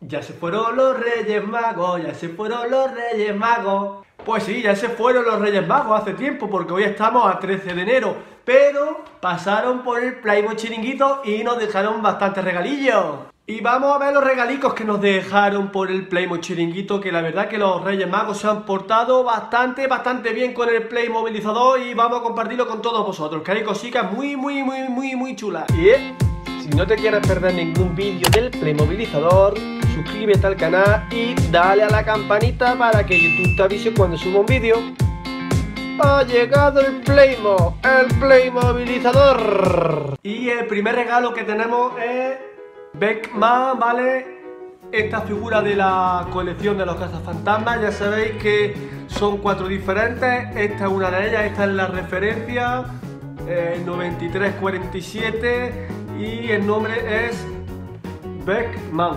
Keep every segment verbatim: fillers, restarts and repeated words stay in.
Ya se fueron los Reyes Magos, ya se fueron los Reyes Magos. Pues sí, ya se fueron los Reyes Magos hace tiempo, porque hoy estamos a trece de enero. Pero pasaron por el Playboy Chiringuito y nos dejaron bastantes regalillos. Y vamos a ver los regalicos que nos dejaron por el Playmobil Chiringuito, que la verdad que los Reyes Magos se han portado bastante, bastante bien con el Playmobilizador y vamos a compartirlo con todos vosotros, que hay cositas muy, muy, muy, muy, muy chulas. Y eh, si no te quieres perder ningún vídeo del Playmobilizador, suscríbete al canal y dale a la campanita para que YouTube te avise cuando suba un vídeo. Ha llegado el Playmo, el Playmobilizador. Y el primer regalo que tenemos es Beckman, ¿vale? Esta figura de la colección de los cazafantasmas. Ya sabéis que son cuatro diferentes. Esta es una de ellas, esta es la referencia, eh, noventa y tres cuarenta y siete, y el nombre es Beckman.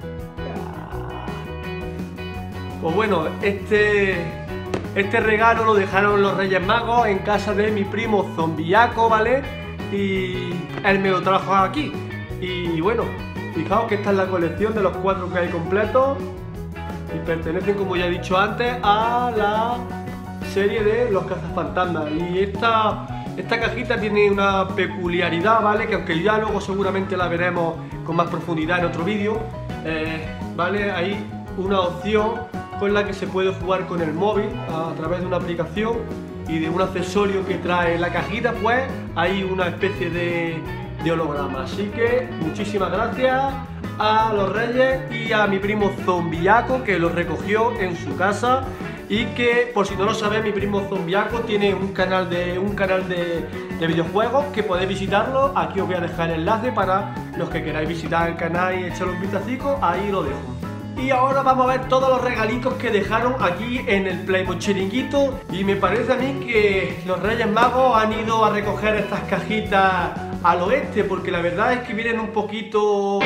Pues bueno, este, este regalo lo dejaron los Reyes Magos en casa de mi primo Zombiaco, ¿vale? Y él me lo trajo aquí. Y bueno, fijaos que esta es la colección de los cuatro que hay completos y pertenecen, como ya he dicho antes, a la serie de los cazafantasmas. Y esta, esta cajita tiene una peculiaridad, ¿vale? Que aunque ya luego seguramente la veremos con más profundidad en otro vídeo, eh, ¿vale? Hay una opción con la que se puede jugar con el móvil a través de una aplicación, y de un accesorio que trae la cajita, pues hay una especie de de holograma. Así que muchísimas gracias a los Reyes y a mi primo Zombiaco, que lo recogió en su casa. Y que, por si no lo sabéis, mi primo Zombiaco tiene un canal de un canal de, de videojuegos que podéis visitarlo. Aquí os voy a dejar el enlace para los que queráis visitar el canal y echarle un vistacito, ahí lo dejo. Y ahora vamos a ver todos los regalicos que dejaron aquí en el Playmobil Chiringuito. Y me parece a mí que los Reyes Magos han ido a recoger estas cajitas al oeste, porque la verdad es que vienen un poquito...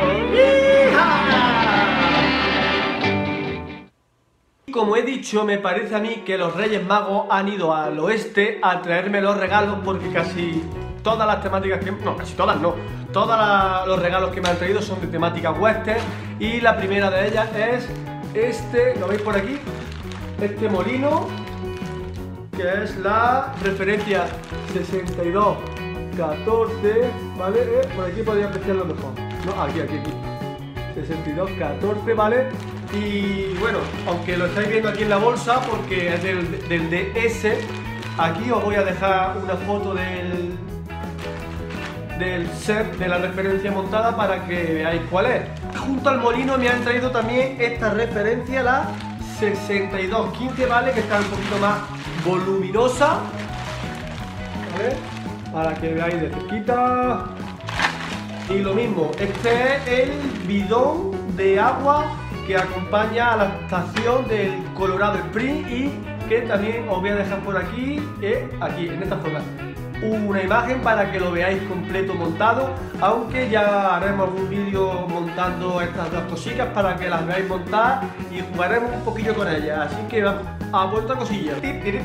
Como he dicho, me parece a mí que los Reyes Magos han ido al oeste a traerme los regalos, porque casi todas las temáticas que... No, casi todas no. Todos los regalos que me han traído son de temática western, y la primera de ellas es este, ¿lo veis por aquí? Este molino, que es la referencia sesenta y dos catorce, ¿vale? Eh, por aquí podría apreciarlo mejor. No, aquí, aquí, aquí. sesenta y dos catorce, ¿vale? Y bueno, aunque lo estáis viendo aquí en la bolsa, porque es del, del D S, aquí os voy a dejar una foto del, del set de la referencia montada para que veáis cuál es. Junto al molino me han traído también esta referencia, la sesenta y dos quince, ¿vale? Que está un poquito más voluminosa, ¿vale? Para que veáis de cerquita. Y lo mismo, este es el bidón de agua que acompaña a la estación del Colorado Springs, y que también os voy a dejar por aquí, eh, aquí en esta zona, una imagen para que lo veáis completo montado, aunque ya haremos un vídeo montando estas dos cositas para que las veáis montar y jugaremos un poquillo con ellas. Así que vamos a vuelta cosilla.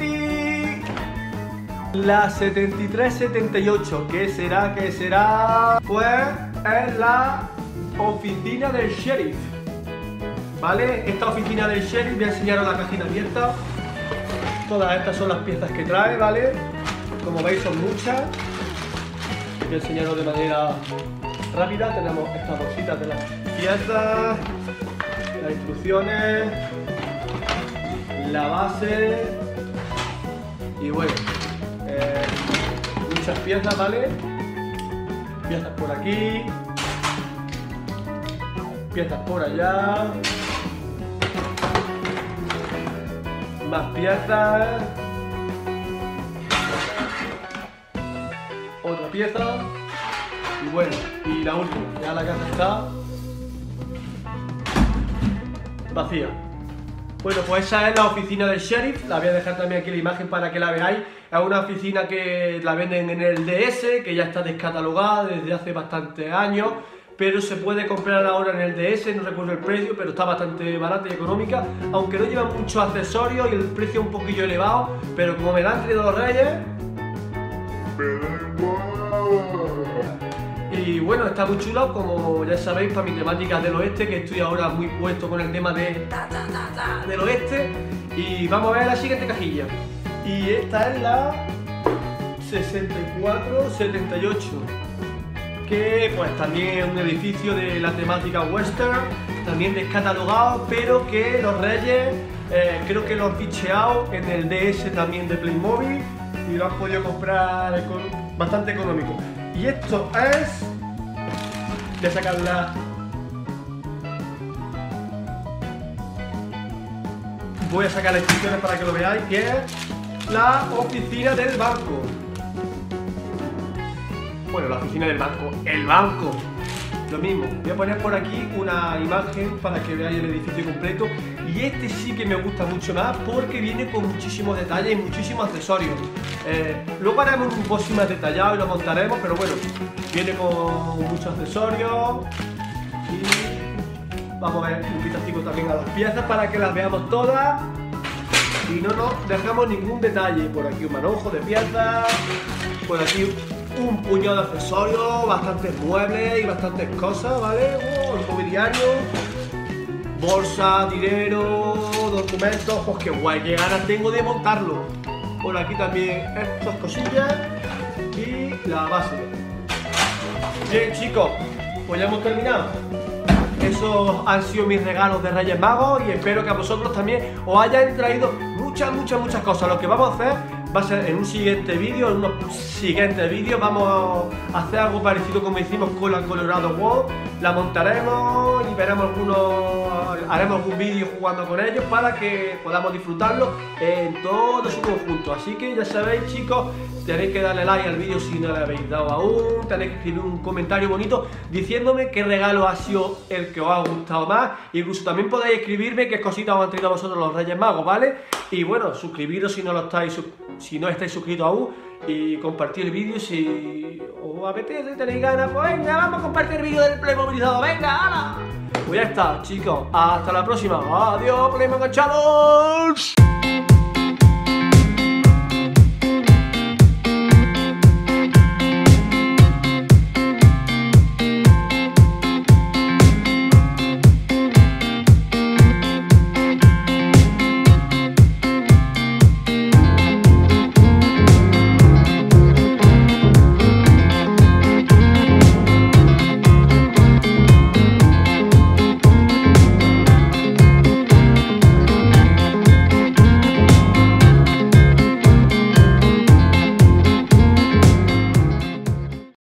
La setenta y tres setenta y ocho, ¿qué será? ¿Qué será? Pues es la oficina del sheriff, ¿vale? Esta oficina del sheriff, voy a enseñaros la cajita abierta. Todas estas son las piezas que trae, ¿vale? Como veis son muchas. Voy a enseñaros de manera rápida. Tenemos estas bolsitas de las piezas, las instrucciones, la base y bueno, eh, muchas piezas, ¿vale? Piezas por aquí, piezas por allá, más piezas, otra pieza, y bueno, y la última, ya la caja está vacía. Bueno, pues esa es la oficina del sheriff, la voy a dejar también aquí la imagen para que la veáis. Es una oficina que la venden en el D S, que ya está descatalogada desde hace bastantes años, pero se puede comprar ahora en el D S, no recuerdo el precio, pero está bastante barata y económica, aunque no lleva muchos accesorios y el precio es un poquillo elevado, pero como me la han traído los Reyes... Y Y bueno, está muy chulo, como ya sabéis, para mi temática del oeste, que estoy ahora muy puesto con el tema de ta, ta, ta, ta, del oeste. Y vamos a ver la siguiente cajilla. Y esta es la sesenta y cuatro setenta y ocho, que pues también es un edificio de la temática western, también descatalogado, pero que los Reyes eh, creo que lo han ficheado en el D S también de Playmobil y lo han podido comprar con, bastante económico. Y esto es... voy a sacarla... voy a sacar las instrucciones para que lo veáis, que es la oficina del banco. Bueno, la oficina del banco, el banco, lo mismo. Voy a poner por aquí una imagen para que veáis el edificio completo. Y este sí que me gusta mucho más porque viene con muchísimos detalles y muchísimos accesorios. Eh, luego haremos un post más detallado y lo montaremos, pero bueno, viene con muchos accesorios. Y vamos a ver un vistazo también a las piezas para que las veamos todas. Y no nos dejamos ningún detalle. Por aquí un manojo de piezas, por aquí un puñado de accesorios, bastantes muebles y bastantes cosas, ¿vale? Oh, el mobiliario, bolsa, dinero, documentos, pues qué guay, qué ganas tengo de montarlo. Por aquí también estas cosillas y la base. Bien, chicos, pues ya hemos terminado. Esos han sido mis regalos de Reyes Magos y espero que a vosotros también os hayan traído muchas, muchas, muchas cosas. Lo que vamos a hacer va a ser en un siguiente vídeo, en unos siguientes vídeos vamos a hacer algo parecido como hicimos con la Colorado World. La montaremos y veremos algunos, haremos algún vídeo jugando con ellos para que podamos disfrutarlo en todo su conjunto. Así que ya sabéis, chicos, tenéis que darle like al vídeo si no le habéis dado aún, tenéis que escribir un comentario bonito diciéndome qué regalo ha sido el que os ha gustado más. Incluso también podéis escribirme qué cositas os han traído a vosotros los Reyes Magos, ¿vale? Y bueno, suscribiros si no lo estáis, si no estáis suscritos aún, y compartir el vídeo si os apetece, tenéis ganas, pues venga, vamos a compartir el vídeo del Playmobilizado, venga, ¡hala! Pues ya está, chicos, hasta la próxima, adiós, Playmobil enganchados.